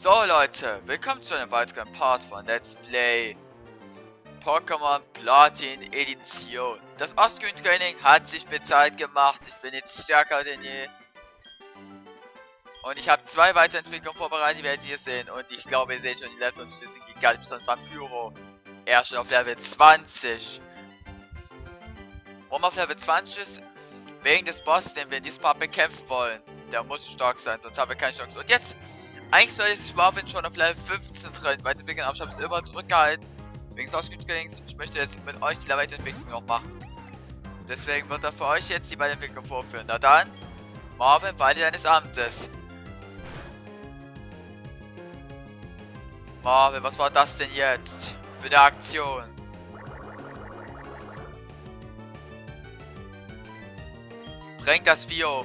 So Leute, willkommen zu einem weiteren Part von Let's Play Pokémon Platin Edition. Das Ostscreen-Training hat sich bezahlt gemacht, ich bin jetzt stärker denn je. Und ich habe zwei Weiterentwicklungen vorbereitet, die werdet ihr sehen. Und ich glaube, ihr seht schon die Level und die sind gigantisch, besonders Vampiro. Er ist schon auf Level 20. Warum auf Level 20 ist? Wegen des Boss, den wir in diesem Part bekämpfen wollen. Der muss stark sein, sonst haben wir keine Chance. Und jetzt, eigentlich soll jetzt Marvin schon auf Level 15 drin, weiterentwickeln, aber ich habe es immer zurückgehalten. Wegen des Ausgangstrainings und ich möchte jetzt mit euch die Weiterentwicklung noch machen. Deswegen wird er für euch jetzt die Weiterentwicklung vorführen. Na dann, Marvin, walte deines Amtes. Marvin, was war das denn jetzt für eine Aktion? Bringt das Vieh um.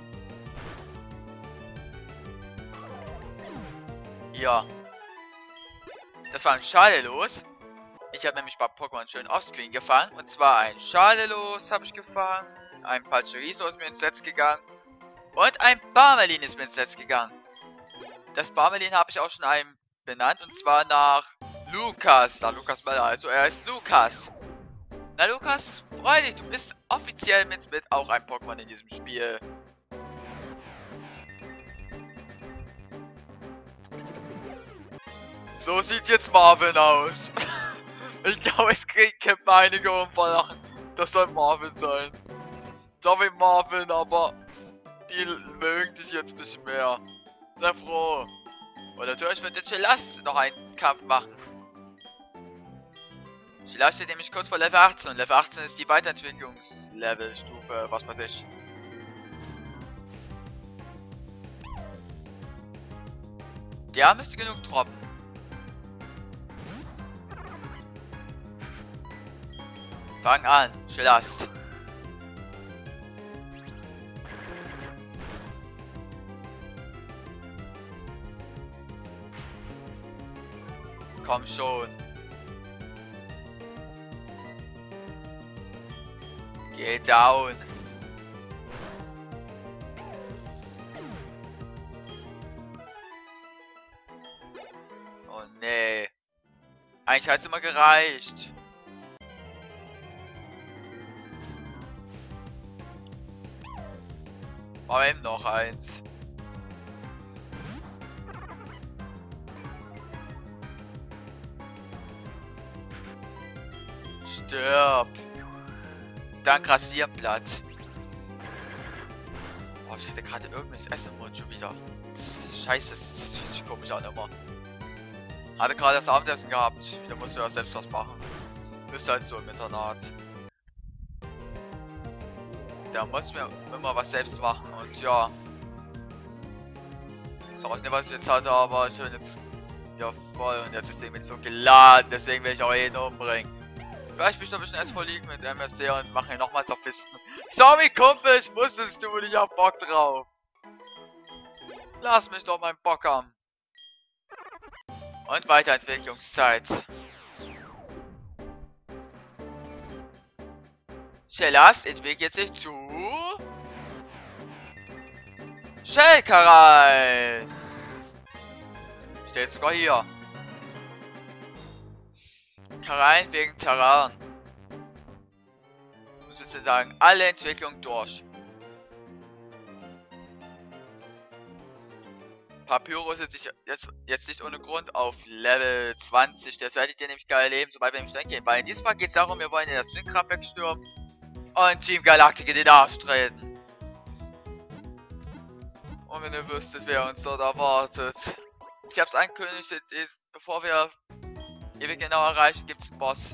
Ja. Das war ein Schalelos. Ich habe nämlich bei Pokémon schön Offscreen gefangen. Und zwar ein Schalelos habe ich gefangen. Ein Pachiriso ist mir ins Netz gegangen. Und ein Barmelin ist mir ins Netz gegangen. Das Barmelin habe ich auch schon einem benannt. Und zwar nach Lukas. Nach Lukas Meller. Also er ist Lukas. Na Lukas, freu dich. Du bist offiziell mit auch ein Pokémon in diesem Spiel. So sieht jetzt Marvin aus. Ich glaube, es kriegt einige umverlachen. Das soll Marvin sein. Sorry Marvin, aber die mögen dich jetzt ein bisschen mehr. Sehr froh. Und natürlich wird der Chelas noch einen Kampf machen. Chelas steht nämlich kurz vor Level 18 und Level 18 ist die Weiterentwicklungslevelstufe, was weiß ich. Der müsste genug droppen. Fang an, Chelas. Komm schon. Geh down. Oh nee. Eigentlich hat es immer gereicht. Machen wir eben noch eins. Stirb. Dank Rasierblatt. Oh, ich hätte gerade irgendwas Essen im Mund schon wieder. Das ist scheiße, das fühlt sich komisch an immer. Hatte gerade das Abendessen gehabt. Da musst du ja selbst was machen. Bist halt so im Internat. Da muss mir immer was selbst machen und ja. Ich weiß nicht, was ich jetzt hatte, aber ich bin jetzt ja voll und jetzt ist irgendwie so geladen, deswegen will ich auch jeden umbringen. Vielleicht bin ich noch ein bisschen erst verliegen mit MSC und mache ihn nochmals auf Fisten. Sorry Kumpel, ich musstest du, ich hab Bock drauf. Lass mich doch meinen Bock haben. Und Weiterentwicklungszeit. Chelas entwickelt sich zu Shellkarein. Steht sogar hier. Karein wegen Terran. Muss ich sagen, alle Entwicklungen durch. Papyrus ist jetzt nicht ohne Grund auf Level 20. Das werdet ihr nämlich geil erleben, sobald wir im Stein gehen. Weil in diesem Fall geht es darum, wir wollen ja das Windkraftwerk stürmen und Team Galactic in den Arsch treten. Und wenn ihr wüsstet, wer uns dort erwartet. Ich hab's angekündigt, bevor wir ewig genau erreichen, gibt's einen Boss.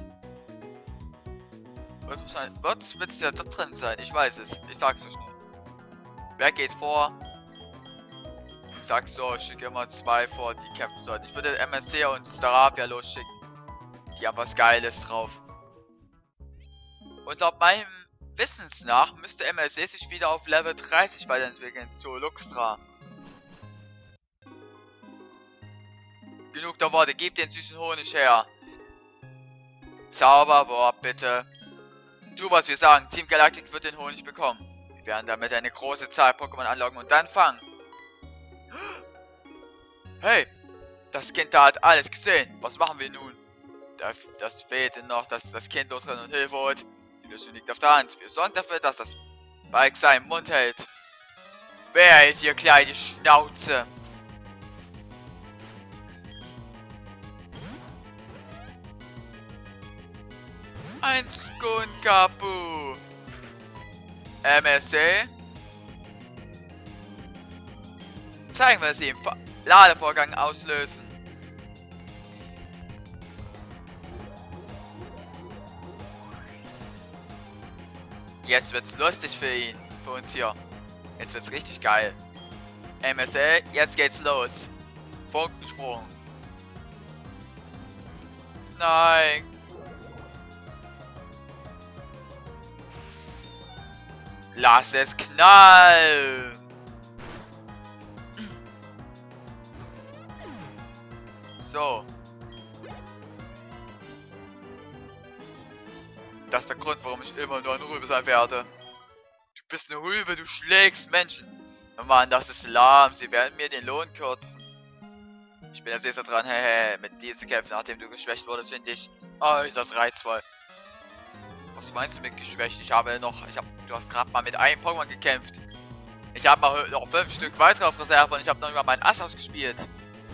Wird's ja da drin sein? Ich weiß es. Ich sag's so schnell. Wer geht vor? Ich sag so, ich schicke immer zwei vor, die kämpfen sollten. Ich würde MSC und Staravia losschicken. Die haben was Geiles drauf. Und laut meinem Wissens nach müsste MSC sich wieder auf Level 30 weiterentwickeln zu Luxtra. Genug der Worte, gebt den süßen Honig her. Zauberwort bitte. Tu, was wir sagen, Team Galactic wird den Honig bekommen. Wir werden damit eine große Zahl Pokémon anlocken und dann fangen. Hey, Das Kind da hat alles gesehen. Was machen wir nun? Das fehlte noch, dass das Kind losrennt und Hilfe holt. Die Lösung liegt auf der Hand. Wir sorgen dafür, dass das Bike seinen Mund hält. Wer hält hier kleine Schnauze? Ein Skunkapu. MSC. Zeigen wir sie im Ladevorgang auslösen. Jetzt wird's lustig für ihn, für uns hier. Jetzt wird's richtig geil. MSL, jetzt geht's los. Funkensprung. Nein. Lass es knallen. So. Das ist der Grund, warum ich immer nur ein Rübe sein werde. Du bist eine Rübe, du schlägst Menschen. Oh Mann, das ist lahm. Sie werden mir den Lohn kürzen. Ich bin jetzt erst dran, hehe, mit diesen Kämpfen, nachdem du geschwächt wurdest, finde ich äußerst reizvoll. Was meinst du mit geschwächt? Du hast gerade mal mit einem Pokémon gekämpft. Ich habe mal noch 5 Stück weitere auf Reserve und ich habe noch über meinen Ass ausgespielt.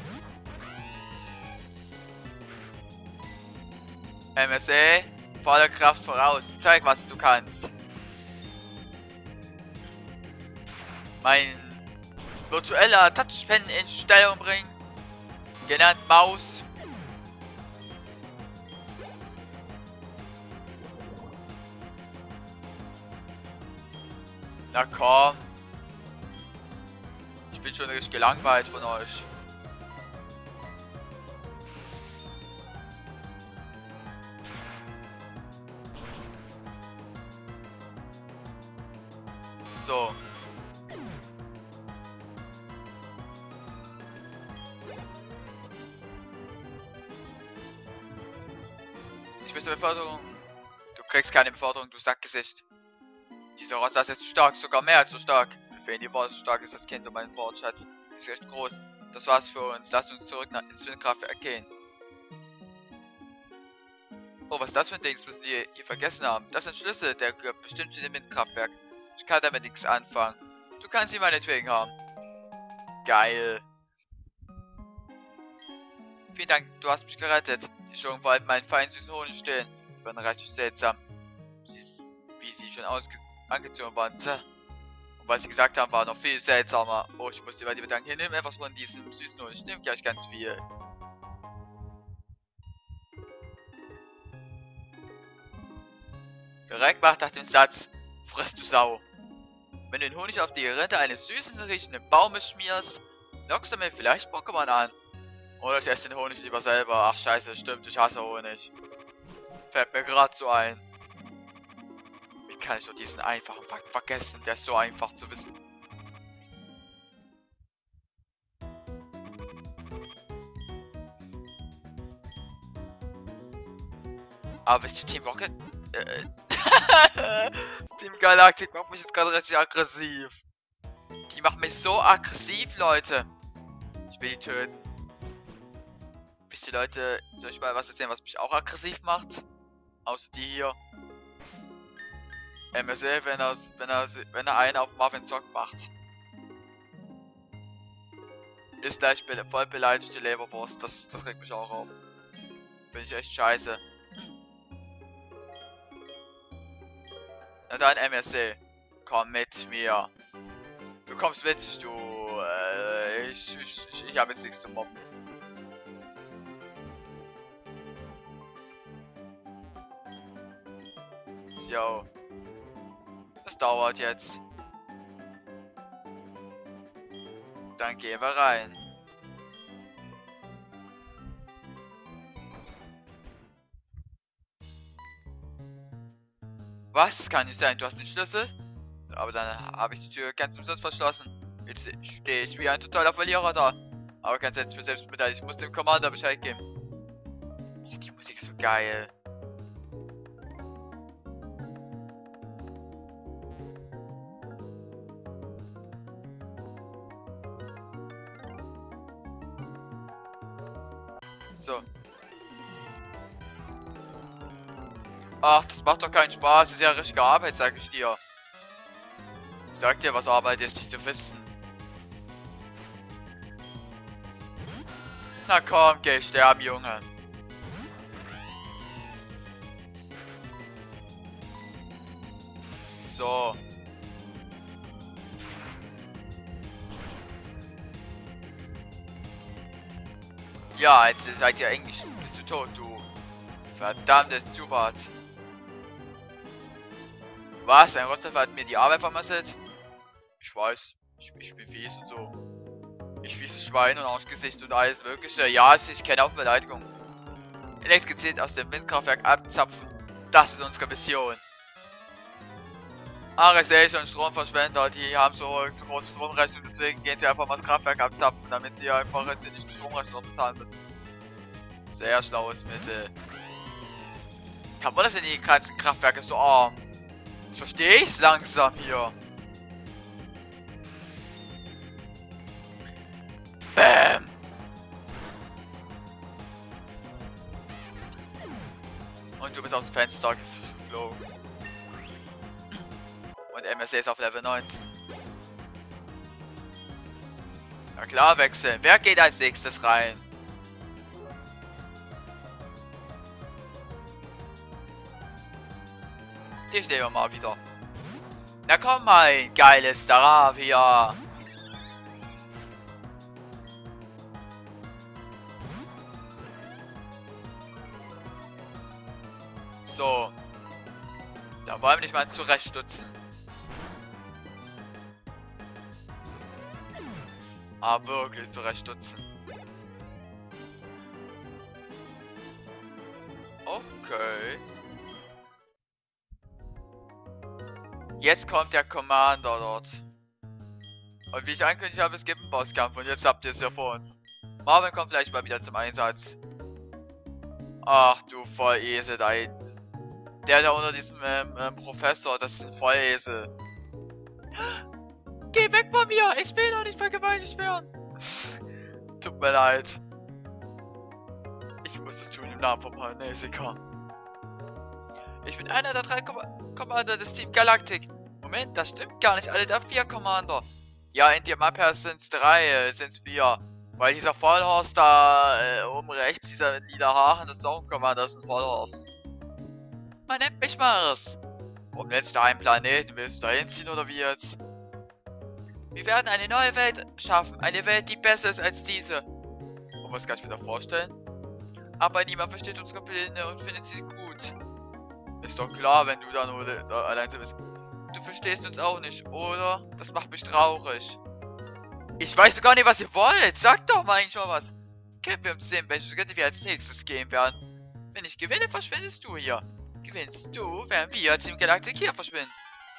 MSA, volle Kraft voraus. Zeig, was du kannst. Mein virtueller Touchpen in Stellung bringen. Genannt Maus. Na komm. Ich bin schon richtig gelangweilt von euch. So. Ich möchte Beförderung. Du kriegst keine Beförderung, du Sackgesicht. Dieser Roster ist stark, sogar mehr als so stark. Mir fehlen die Worte, so stark ist das Kind um meinen Wortschatz. Ist recht groß. Das war's für uns. Lass uns zurück ins Windkraftwerk gehen. Oh, was ist das für ein Ding? Das müssen die hier vergessen haben. Das ist ein Schlüssel, der gehört bestimmt zu dem Windkraftwerk. Ich kann damit nichts anfangen. Du kannst ihn meinetwegen haben. Geil. Vielen Dank, du hast mich gerettet. Die Schurken wollten meinen feinen süßen Honig stehlen. Die waren richtig seltsam. Wie sie schon angezogen waren. Und was sie gesagt haben, war noch viel seltsamer. Oh, ich muss dir bei dir bedanken. Hier, nimm etwas von diesem süßen Honig. Nimm gleich ganz viel. Direkt nach dem Satz, friss du Sau. Wenn du den Honig auf die Rinde eines süßen, riechenden Baumes schmierst, lockst du mir vielleicht Pokémon an. Oder ich esse den Honig lieber selber. Ach scheiße, stimmt, ich hasse Honig. Fällt mir gerade so ein. Wie kann ich nur diesen einfachen Fakt vergessen? Der ist so einfach zu wissen. Aber wisst ihr, Team Rocket? Team Galactic macht mich jetzt gerade richtig aggressiv. Die machen mich so aggressiv, Leute. Ich will die töten. Wisst ihr, Leute, soll ich mal was erzählen, was mich auch aggressiv macht? Außer die hier. MSL, wenn er einen auf Marvin Zock macht. Ist gleich voll beleidigt, die Leberwurst. Das regt mich auch auf. Finde ich echt scheiße. Na dann, MSC. Komm mit mir. Du kommst mit, du. Ich habe jetzt nichts zu mobben. So. Das dauert jetzt. Dann gehen wir rein. Was? Das kann nicht sein. Du hast den Schlüssel? Aber dann habe ich die Tür ganz umsonst verschlossen. Jetzt stehe ich wie ein totaler Verlierer da. Aber ganz jetzt für Selbstmitleid. Ich muss dem Commander Bescheid geben. Oh, die Musik ist so geil. So. Ach, das macht doch keinen Spaß. Das ist ja richtige Arbeit, sag ich dir. Ich sag dir, was Arbeit ist, nicht zu wissen. Na komm, geh sterben, Junge. So. Ja, jetzt seid ihr eigentlich. Bist du tot, du. Verdammtes Zubat. Was? Ein Rostov hat mir die Arbeit vermasselt? Ich weiß. Ich bin fies und so. Ich fieses Schwein und Arschgesicht und alles mögliche. Ja, ich kenne auch Beleidigung. Elektrizität aus dem Windkraftwerk abzapfen. Das ist unsere Mission. Arisation und Stromverschwender, die haben so große Stromrechnung, deswegen gehen sie einfach mal das Kraftwerk abzapfen, damit sie einfach jetzt nicht die Stromrechnung bezahlen müssen. Sehr schlaues Mittel. Kann man das in die Kraftwerke so arm? Jetzt verstehe ich's langsam hier. Bäm! Und du bist aus dem Fenster geflogen. Und MSC ist auf Level 19. Na klar, wechseln. Wer geht als nächstes rein? Dich nehmen wir mal wieder. Na komm mal, geiles Daravia. So. Da wollen wir nicht mal zurechtstutzen. Aber wirklich zurechtstutzen. Okay. Jetzt kommt der Commander dort. Und wie ich angekündigt habe, es gibt einen Bosskampf und jetzt habt ihr es ja vor uns. Marvin kommt vielleicht mal wieder zum Einsatz. Ach du Vollesel da hinten. Der da unter diesem Professor, das ist ein Vollesel. Geh weg von mir! Ich will doch nicht vergewaltigt werden! Tut mir leid. Ich muss es tun im Namen von Parnesica. Ich bin einer der 3 Commander des Team Galactic. Moment, das stimmt gar nicht. Alle der 4 Commander. Ja, in dem Abwehr sind es 3, sind es 4. Weil dieser Vollhorst da oben rechts, dieser lila Haaren, das ist auch ein Commander, das ist ein Vollhorst. Man nennt mich Mars. Warum nennst du einen Planeten? Willst du da hinziehen oder wie jetzt? Wir werden eine neue Welt schaffen. Eine Welt, die besser ist als diese. Und was kann ich mir da vorstellen? Aber niemand versteht unsere Pläne und findet sie gut. Ist doch klar, wenn du da nur allein bist. Du verstehst uns auch nicht, oder? Das macht mich traurig. Ich weiß gar nicht, was ihr wollt. Sag doch mal eigentlich mal was. Kämpfen wir um 10, welche Schritte wir als nächstes gehen werden. Wenn ich gewinne, verschwindest du hier. Gewinnst du, werden wir Team Galactic hier verschwinden.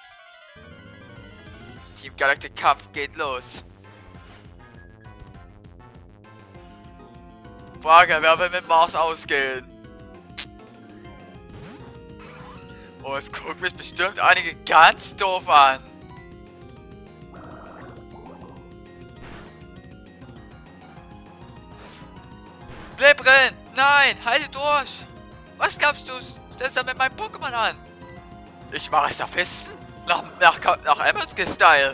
Team Galactic Kampf geht los. Frage, wer will mit Mars ausgehen? Oh, es guckt mich bestimmt einige ganz doof an. Bleib drin! Nein, halte durch! Was glaubst du? Stellst du mit meinem Pokémon an? Ich mache es da festen? Nach Emerald-Style.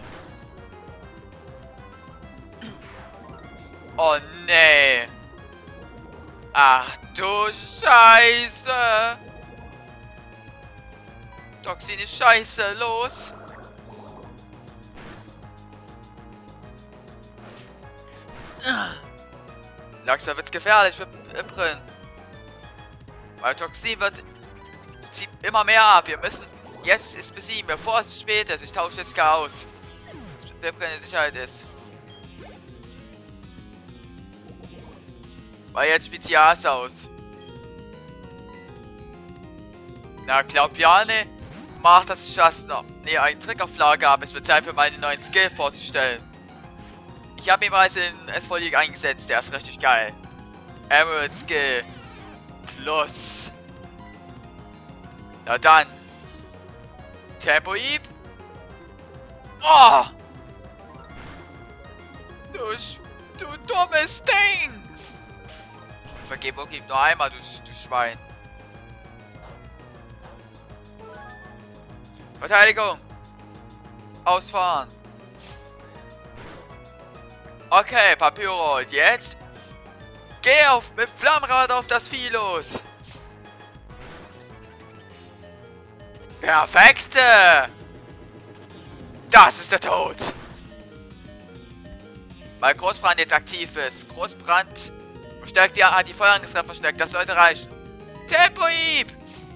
Oh nee. Ach du Scheiße. Toxine Scheiße, los. Langsam wird's gefährlich für Imprin. Weil Toxin zieht immer mehr ab. Wir müssen jetzt es besiegen, bevor es zu spät ist. Ich tausche jetzt gar aus. Dass Imprin in Sicherheit ist. Weil jetzt spielt Jas aus. Na, glaub ja, ne? Mach das just noch. Ne, einen Trick auf Lager habe. Es wird Zeit für meinen neuen Skill vorzustellen. Ich habe ihn bereits in S4 League eingesetzt. Der ist richtig geil. Emerald Skill. Plus. Na dann. Tempo Hieb. Oh! Du dummes Ding! Vergebung gibt nur einmal, du Schwein. Verteidigung! Ausfahren! Okay, Papyro, und jetzt? Geh mit Flammrad auf das Vieh los! Perfekte! Das ist der Tod! Weil Großbrand jetzt aktiv ist. Großbrand verstärkt die Feuerangriffskraft verstärkt. Das sollte reichen. Tempohieb!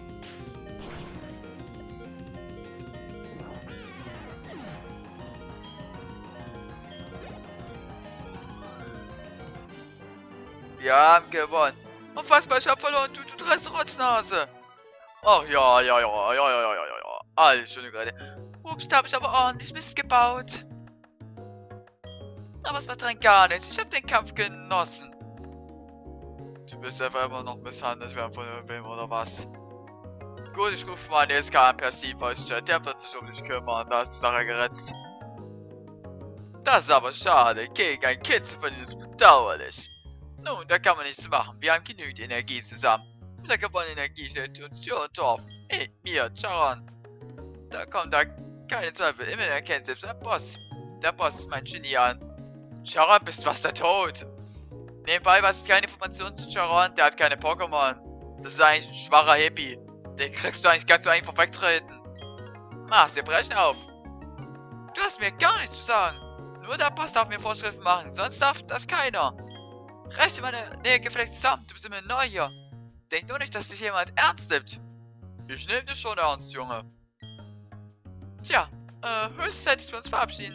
Wir haben gewonnen. Unfassbar, ich hab verloren, du dreiste Rotznase. Ach ja. Alles schöne Gerade. Ups, da habe ich aber ordentlich Mist gebaut. Aber es macht rein gar nichts. Ich habe den Kampf genossen. Du wirst einfach immer noch misshandelt werden von irgendwem oder was? Gut, ich rufe mal einen SK an per Steam Voice Chat. Der wird sich um dich kümmern. Da ist die Sache gerettet. Das ist aber schade. Gegen ein Kind zu verlieren ist bedauerlich. Nun, da kann man nichts machen. Wir haben genügend Energie zusammen. Mit der gewonnenen Energie stellt uns Tür und Tor auf. Hey, mir, Charon. Da kommt da keine Zweifel. Immerhin erkennt selbst ein Boss. Der Boss ist mein Genie an. Charon, bist fast der Tod. Nebenbei, was ist keine Information zu Charon? Der hat keine Pokémon. Das ist eigentlich ein schwacher Hippie. Den kriegst du eigentlich ganz so einfach wegtreten. Mach's, wir brechen auf. Du hast mir gar nichts zu sagen. Nur der Boss darf mir Vorschriften machen. Sonst darf das keiner. Reiß dir meine Nähe geflecht zusammen. Du bist immer neu hier. Denk nur nicht, dass dich jemand ernst nimmt. Ich nehme dich schon ernst, Junge. Tja, höchste Zeit, dass wir uns verabschieden.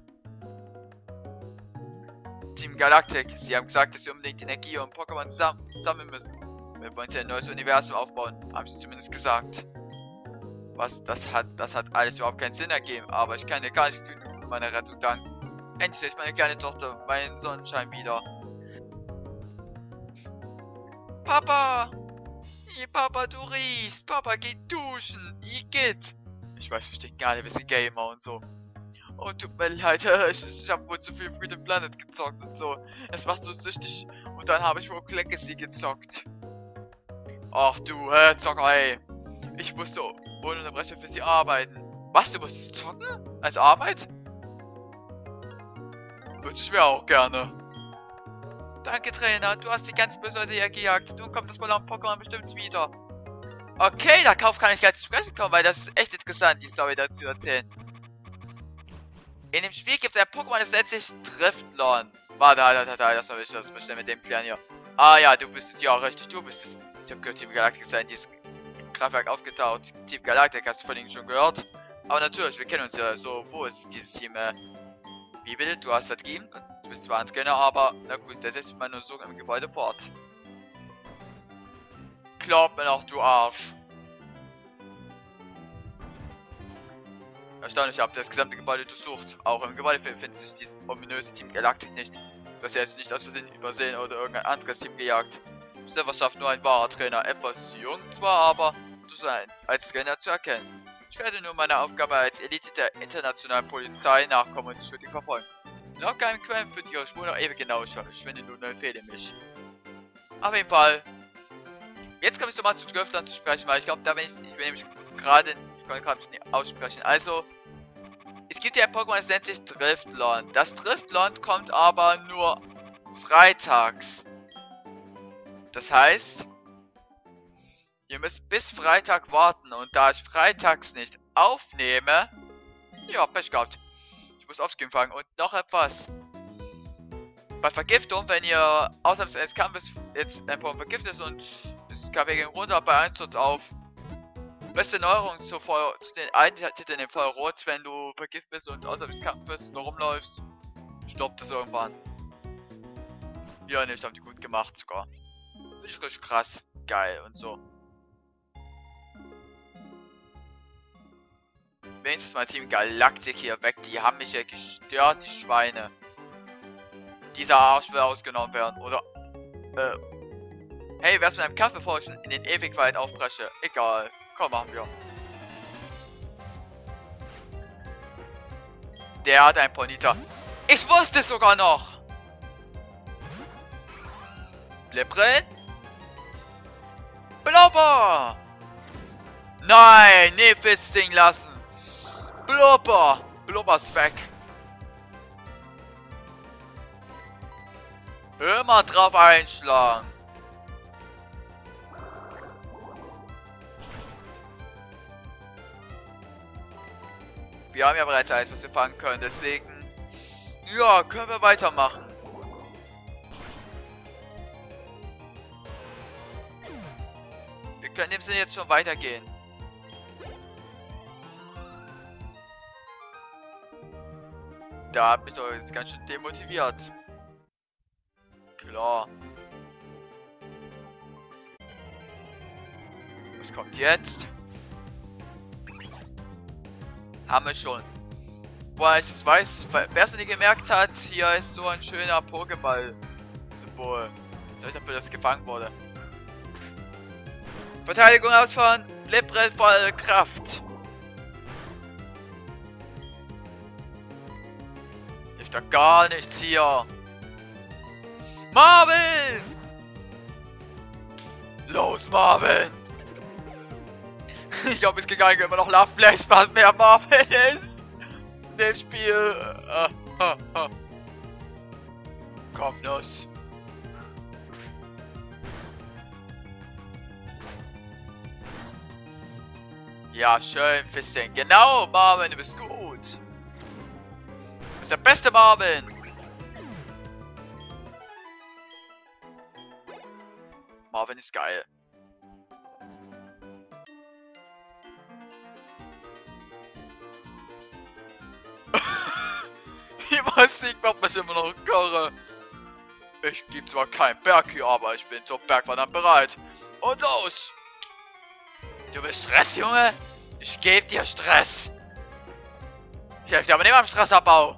Team Galactic, sie haben gesagt, dass wir unbedingt Energie und Pokémon sammeln müssen. Wir wollen hier ein neues Universum aufbauen, haben sie zumindest gesagt. Das hat alles überhaupt keinen Sinn ergeben, aber ich kann dir gar nicht genug für meine Rettung danken. Endlich sehe ich meine kleine Tochter, meinen Sonnenschein wieder. Papa! Papa, du riechst! Papa, geh duschen! Igitt! Ich weiß, wir stecken alle ein bisschen Gamer und so. Oh, tut mir leid, ich hab wohl zu viel Freedom Planet gezockt und so. Es macht so süchtig. Und dann habe ich wohl Legacy gezockt. Ach du, Zocker, ey. Ich musste ohne Unterbrechung für sie arbeiten. Was, du musst zocken? Als Arbeit? Würde ich mir auch gerne. Danke, Trainer. Du hast die ganz böse Leute hier gejagt. Nun kommt das Ballon-Pokémon bestimmt wieder. Okay, darauf kann ich gleich zu sprechen kommen, weil das ist echt interessant, die Story dazu erzählen. In dem Spiel gibt es ein Pokémon, das nennt sich Driftlon. Warte, das soll ich das bestimmt mit dem klären hier. Ah ja, du bist es, ja richtig, du bist es. Ich hab gehört, Team Galactic sei in dieses Kraftwerk aufgetaucht. Team Galactic hast du von ihnen schon gehört. Aber natürlich, wir kennen uns ja so. Wo ist dieses Team? Wie bitte? Du hast vertrieben? Du bist zwar ein Trainer, aber na gut, der setzt meine Untersuchung im Gebäude fort. Glaub mir noch, du Arsch. Erstaunlich, habt ihr das gesamte Gebäude durchsucht. Auch im Gebäude findet sich dieses ominöse Team Galactic nicht. Du hast ja jetzt nicht aus Versehen übersehen oder irgendein anderes Team gejagt. Silver schafft nur ein wahrer Trainer. Etwas jung zwar, aber du sein als Trainer zu erkennen. Ich werde nur meiner Aufgabe als Elite der internationalen Polizei nachkommen und die Schuldigen verfolgen. Laut geheimen Quellen führt ihre Spur noch ewig genau. Ich verschwinde nun und empfehle mich. Auf jeden Fall. Jetzt komme ich nochmal zu Driftlon zu sprechen, weil ich glaube, da bin ich will nämlich gerade, ich konnte gerade nicht aussprechen. Also, es gibt ja ein Pokémon, das nennt sich Driftlon. Das Driftlon kommt aber nur freitags. Das heißt, ihr müsst bis Freitag warten und da ich freitags nicht aufnehme, ja, Pech gehabt. Ich muss aufs Game fangen und noch etwas. Bei Vergiftung, wenn ihr außerhalb des Kampfes jetzt ein Pokémon vergiftet ist und das KP ging runter bei Einsatz auf. Beste Neuerung zu den einen Titeln im Feuerrot, wenn du vergiftet bist und außerhalb des Kampfes nur rumläufst, stoppt es irgendwann. Ja, ne, das haben die gut gemacht sogar. Finde ich richtig krass. Geil und so. Wenigstens mal Team Galactic hier weg. Die haben mich ja gestört, die Schweine. Dieser Arsch will ausgenommen werden. Oder, hey, wär's mit einem Kampf, bevor ich in den Ewigwald aufbreche? Egal. Komm, machen wir. Der hat ein Ponita. Ich wusste es sogar noch! Blipprin? Blubber! Nein, nie Fisting lassen. Blubber! Blubber ist weg. Immer drauf einschlagen. Wir haben ja bereits alles, was wir fangen können, deswegen... Ja, können wir weitermachen. Wir können im Sinne jetzt schon weitergehen. Da hat mich doch jetzt ganz schön demotiviert. Klar. Was kommt jetzt? Haben wir schon. Boah, ich das weiß, wer es nicht gemerkt hat, hier ist so ein schöner Pokéball-Symbol. Soll ich dafür, dass gefangen wurde. Verteidigung ausfahren, Librel voll Kraft. Hilft da gar nichts hier. Marvin! Los, Marvin! Ich glaube, es geht gar nicht immer noch Love Flash, was mehr Marvin ist. In dem Spiel. Kopfnuss. Ja, schön, Fisting. Genau, Marvin, du bist gut. Du bist der beste Marvin. Marvin ist geil. Die Musik macht mich immer noch Karre. Ich gebe zwar keinen Berg hier, aber ich bin zum Bergwandern bereit. Und los! Du willst Stress, Junge? Ich gebe dir Stress. Ich helfe dir aber nicht beim Stressabbau.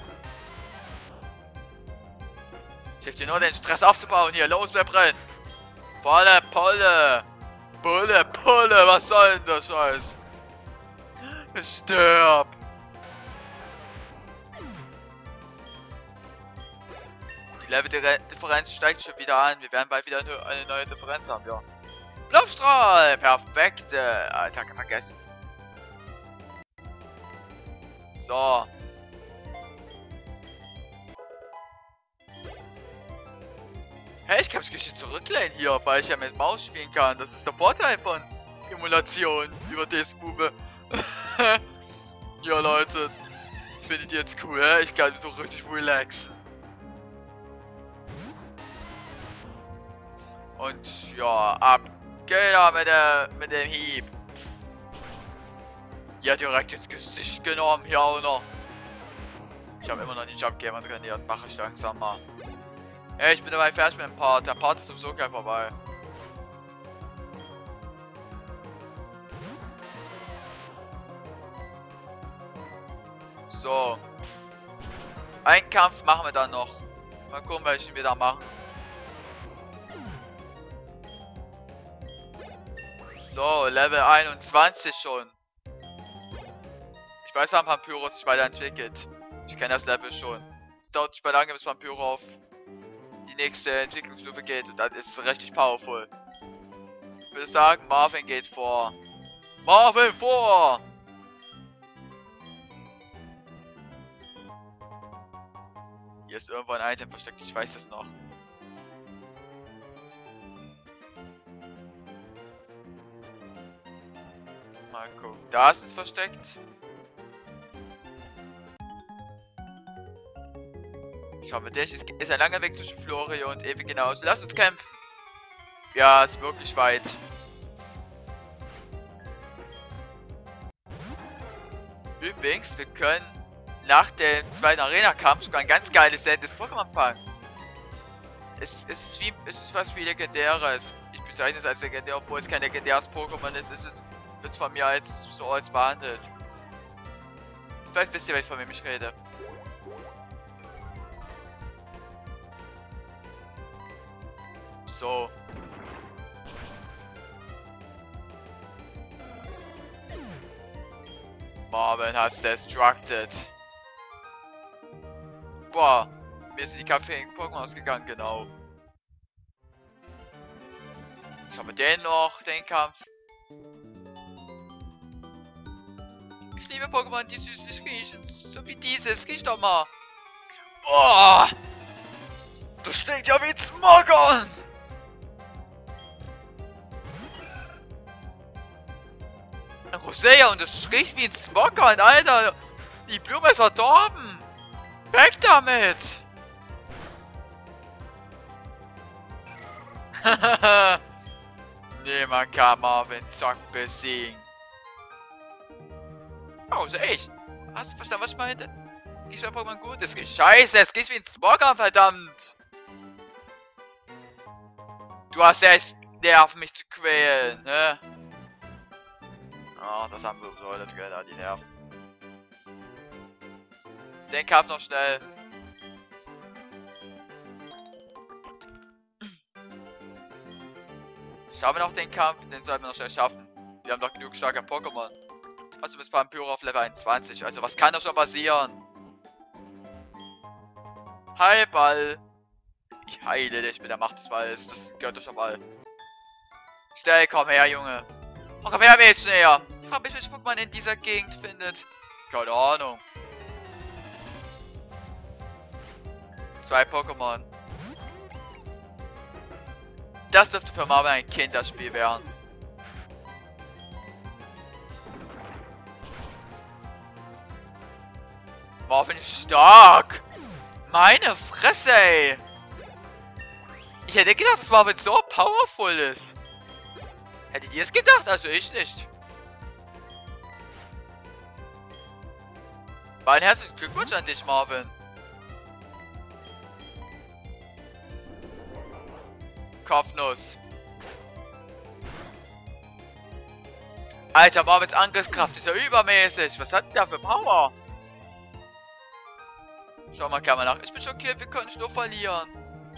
Ich helfe dir nur, den Stress aufzubauen. Hier, los, wir brennen. Volle Pulle. Pulle, was soll denn das Scheiß? Stirb. Die Level-Differenz steigt schon wieder an. Wir werden bald wieder eine neue Differenz haben, ja. Luftstrahl! Perfekte Attacke vergessen. So. Hey, ich kann mich geschickt zurücklehnen hier, weil ich ja mit Maus spielen kann. Das ist der Vorteil von Emulation über DS-Move. Ja, Leute. Das findet ihr jetzt cool, hä? Ich kann mich so richtig relaxen. Und ja, ab geht er mit dem Hieb. Ja, direkt ins Gesicht genommen, hier auch noch. Ich habe immer noch nicht abgegeben, also trainiert. Mache ich langsam mal. Ey, ich bin dabei fertig mit dem Part. Der Part ist sowieso gleich vorbei. So. Einen Kampf machen wir dann noch. Mal gucken, welchen wir da machen. So, Level 21 schon. Ich weiß, dass Vampyrus sich weiterentwickelt. Ich kenne das Level schon. Es dauert nicht mehr lange, bis Vampyro auf die nächste Entwicklungsstufe geht. Und das ist richtig powerful. Ich würde sagen, Marvin geht vor. Marvin vor! Hier ist irgendwo ein Item versteckt, ich weiß es noch. Mal gucken. Da ist es versteckt. Schauen wir dich. Es ist ein langer Weg zwischen Florio und Ewig hinaus. Lass uns kämpfen. Ja, ist wirklich weit. Übrigens, wir können nach dem zweiten Arena-Kampf sogar ein ganz geiles seltenes Pokémon fangen. Es ist was wie Legendäres. Ich bezeichne es als legendär, obwohl es kein legendäres Pokémon ist. Es wird von mir als behandelt. Vielleicht wisst ihr, von wem ich rede. So. Marvin hat's destructed. Boah, mir sind die Kampfjährigen Pokémon ausgegangen, genau. Schauen wir den noch, den Kampf. Ich liebe Pokémon, die süßlich riechen. So wie dieses. Riech doch mal. Oh! Das stinkt ja wie Smogon! Ein Rosea und das riecht wie ein Smogon, Alter! Die Blume ist verdorben! Weg damit! Niemand kann Marvin Zock besiegen. Oh, so ich. Hast du verstanden, was ich meinte? Riecht mein Pokémon gut? Es riecht scheiße, es riecht wie ein Smogon, verdammt! Du hast echt Nerven, mich zu quälen, ne? Oh, das haben wir so das Geld, die Nerven. Den Kampf noch schnell. Schauen wir noch den Kampf, den sollten wir noch schnell schaffen. Wir haben doch genug starke Pokémon. Also bis Pampyra auf Level 21. Also was kann doch schon passieren? Heilball. Ich heile dich mit der Macht des Balls. Das gehört doch schon mal. Schnell, komm her, Junge. Oh, komm her, Mädchen her. Ich frage mich, welche Pokémon in dieser Gegend findet. Keine Ahnung. 2 Pokémon. Das dürfte für Marvin ein Kinderspiel werden. Marvin ist stark. Meine Fresse, ey. Ich hätte gedacht, dass Marvin so powerful ist. Hättet ihr es gedacht? Also ich nicht. Mein herzlichen Glückwunsch an dich, Marvin. Kopfnuss. Alter, Marvins Angriffskraft ist ja übermäßig. Was hat denn der für Power? Schau mal, kann man nach. Ich bin schockiert, wir können nur verlieren.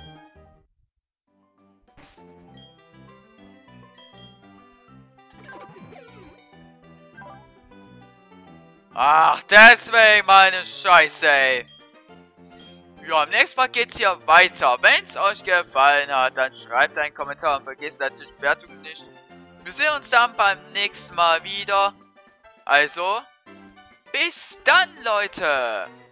Ach, deswegen meine Scheiße, ey. Ja, im nächsten Mal geht's hier weiter. Wenn es euch gefallen hat, dann schreibt einen Kommentar und vergesst natürlich die Bewertung nicht. Wir sehen uns dann beim nächsten Mal wieder. Also, bis dann, Leute.